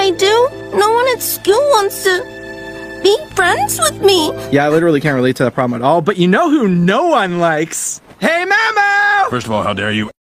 I do? No one at school wants to be friends with me. Yeah, I literally can't relate to that problem at all, but you know who no one likes? Hey, Mamo! First of all, how dare you?